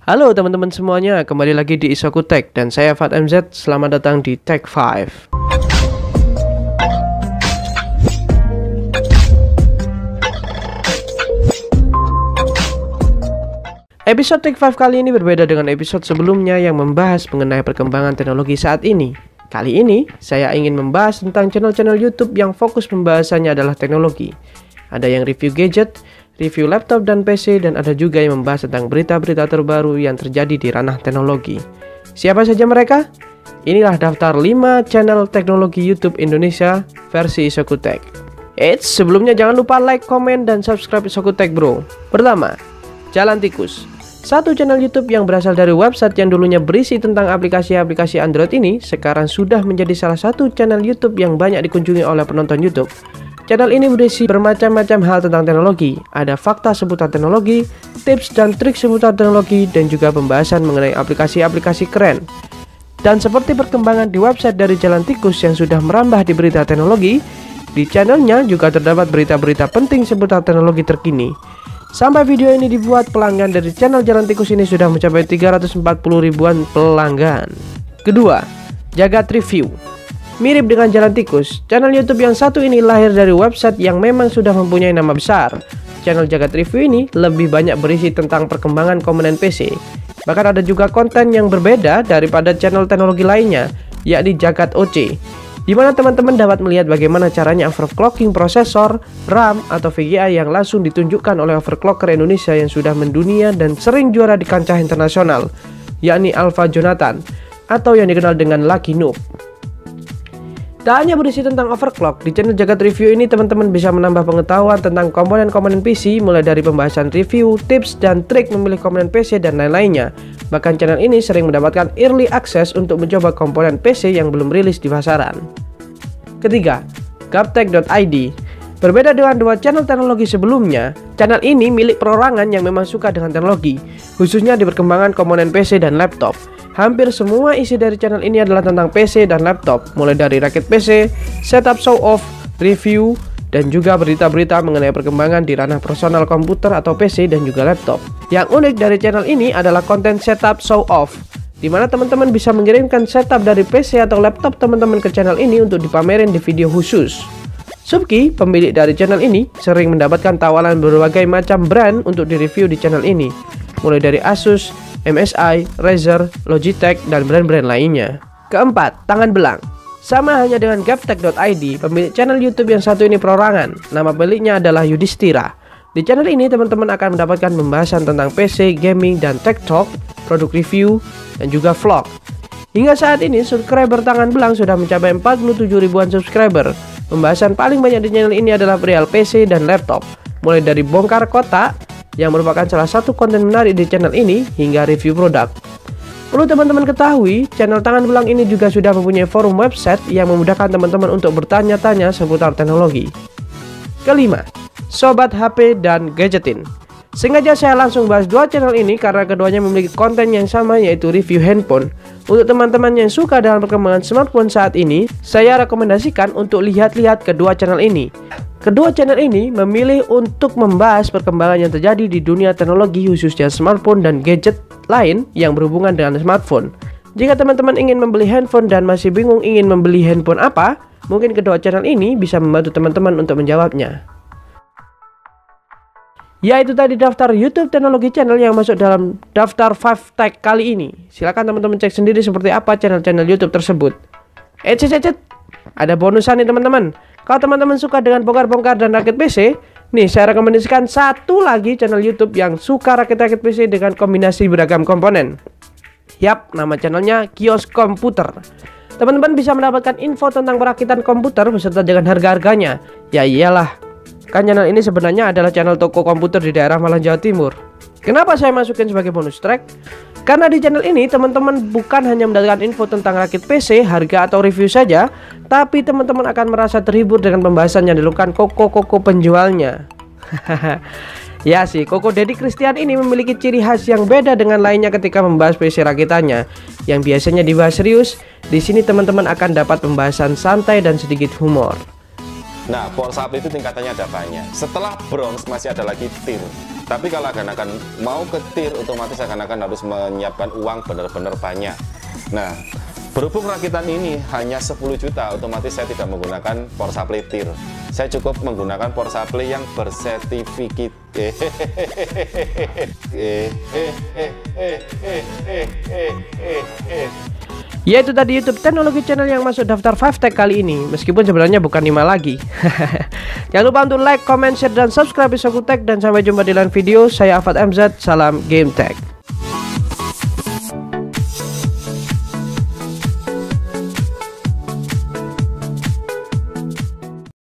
Halo teman-teman semuanya, kembali lagi di Isoku Tech dan saya Fat MZ. Selamat datang di Tech 5. Episode Tech 5 kali ini berbeda dengan episode sebelumnya yang membahas mengenai perkembangan teknologi saat ini. Kali ini saya ingin membahas tentang channel-channel YouTube yang fokus pembahasannya adalah teknologi. Ada yang review gadget, review laptop dan PC, dan ada juga yang membahas tentang berita-berita terbaru yang terjadi di ranah teknologi. Siapa saja mereka? Inilah daftar 5 channel teknologi YouTube Indonesia versi Isoku Tech. Eits, sebelumnya jangan lupa like, komen, dan subscribe Isoku Tech bro. Pertama, Jalan Tikus. Satu channel YouTube yang berasal dari website yang dulunya berisi tentang aplikasi-aplikasi Android ini sekarang sudah menjadi salah satu channel YouTube yang banyak dikunjungi oleh penonton YouTube. Channel ini berisi bermacam-macam hal tentang teknologi. Ada fakta seputar teknologi, tips dan trik seputar teknologi, dan juga pembahasan mengenai aplikasi-aplikasi keren. Dan seperti perkembangan di website dari Jalan Tikus yang sudah merambah di berita teknologi, di channelnya juga terdapat berita-berita penting seputar teknologi terkini. Sampai video ini dibuat, pelanggan dari channel Jalan Tikus ini sudah mencapai 340 ribuan pelanggan. Kedua, Jagat Review. Mirip dengan Jalan Tikus, channel YouTube yang satu ini lahir dari website yang memang sudah mempunyai nama besar. Channel Jagat Review ini lebih banyak berisi tentang perkembangan komponen PC. Bahkan ada juga konten yang berbeda daripada channel teknologi lainnya, yakni Jagat OC, di mana teman-teman dapat melihat bagaimana caranya overclocking prosesor, RAM, atau VGA yang langsung ditunjukkan oleh overclocker Indonesia yang sudah mendunia dan sering juara di kancah internasional, yakni Alpha Jonathan, atau yang dikenal dengan Lucky Noob. Tak hanya berisi tentang overclock, di channel Jagat Review ini teman-teman bisa menambah pengetahuan tentang komponen-komponen PC, mulai dari pembahasan review, tips, dan trik memilih komponen PC, dan lain-lainnya. Bahkan channel ini sering mendapatkan early access untuk mencoba komponen PC yang belum rilis di pasaran. Ketiga, Gaptek.id. Berbeda dengan dua channel teknologi sebelumnya, channel ini milik perorangan yang memang suka dengan teknologi, khususnya di perkembangan komponen PC dan laptop. Hampir semua isi dari channel ini adalah tentang PC dan laptop, mulai dari rakit PC, setup show off, review, dan juga berita-berita mengenai perkembangan di ranah personal komputer atau PC dan juga laptop. Yang unik dari channel ini adalah konten setup show off, di mana teman-teman bisa mengirimkan setup dari PC atau laptop teman-teman ke channel ini untuk dipamerin di video khusus. Subki, pemilik dari channel ini, sering mendapatkan tawaran berbagai macam brand untuk direview di channel ini, mulai dari Asus, MSI, Razer, Logitech, dan brand-brand lainnya. Keempat, Tangan Belang. Sama hanya dengan Gaptek.id, pemilik channel YouTube yang satu ini perorangan. Nama pemiliknya adalah Yudhistira. Di channel ini teman-teman akan mendapatkan pembahasan tentang PC, gaming, dan tech talk, produk review, dan juga vlog. Hingga saat ini subscriber Tangan Belang sudah mencapai 47 ribuan subscriber. Pembahasan paling banyak di channel ini adalah perihal PC dan laptop, mulai dari bongkar kotak, yang merupakan salah satu konten menarik di channel ini, hingga review produk. Perlu teman-teman ketahui, channel Tangan Belang ini juga sudah mempunyai forum website yang memudahkan teman-teman untuk bertanya-tanya seputar teknologi. Kelima, Sobat HP dan Gadgetin. Sengaja saya langsung bahas dua channel ini karena keduanya memiliki konten yang sama, yaitu review handphone. Untuk teman-teman yang suka dengan perkembangan smartphone saat ini, saya rekomendasikan untuk lihat-lihat kedua channel ini. Kedua channel ini memilih untuk membahas perkembangan yang terjadi di dunia teknologi, khususnya smartphone dan gadget lain yang berhubungan dengan smartphone. Jika teman-teman ingin membeli handphone dan masih bingung ingin membeli handphone apa, mungkin kedua channel ini bisa membantu teman-teman untuk menjawabnya. Ya, itu tadi daftar YouTube teknologi channel yang masuk dalam daftar 5 Tech kali ini. Silakan teman-teman cek sendiri seperti apa channel-channel YouTube tersebut. Ada bonusan nih teman-teman. Kalau teman-teman suka dengan bongkar-bongkar dan rakit PC, nih saya rekomendasikan satu lagi channel YouTube yang suka rakit-rakit PC dengan kombinasi beragam komponen. Yap, nama channelnya Kios Komputer. Teman-teman bisa mendapatkan info tentang perakitan komputer beserta dengan harga-harganya. Ya iyalah, kan channel ini sebenarnya adalah channel toko komputer di daerah Malang, Jawa Timur. Kenapa saya masukin sebagai bonus track? Karena di channel ini teman-teman bukan hanya mendapatkan info tentang rakit PC, harga atau review saja, tapi teman-teman akan merasa terhibur dengan pembahasan yang dilakukan koko-koko penjualnya. Ya sih, Koko Dedi Christian ini memiliki ciri khas yang beda dengan lainnya ketika membahas PC rakitannya. Yang biasanya dibahas serius, di sini teman-teman akan dapat pembahasan santai dan sedikit humor. Nah, power supply itu tingkatannya ada banyak. Setelah bronze masih ada lagi tier. Tapi kalau akan mau ke tier, otomatis akan harus menyiapkan uang benar-benar banyak. Nah, berhubung rakitan ini hanya 10 juta, otomatis saya tidak menggunakan power supply tier. Saya cukup menggunakan power supply yang bersertifikat. Ya, itu tadi YouTube teknologi channel yang masuk daftar 5 tech kali ini, meskipun sebenarnya bukan 5 lagi. Jangan lupa untuk like, comment, share, dan subscribe Isaku Tech, dan sampai jumpa di lain video. Saya Afat MZ, salam Game Tech.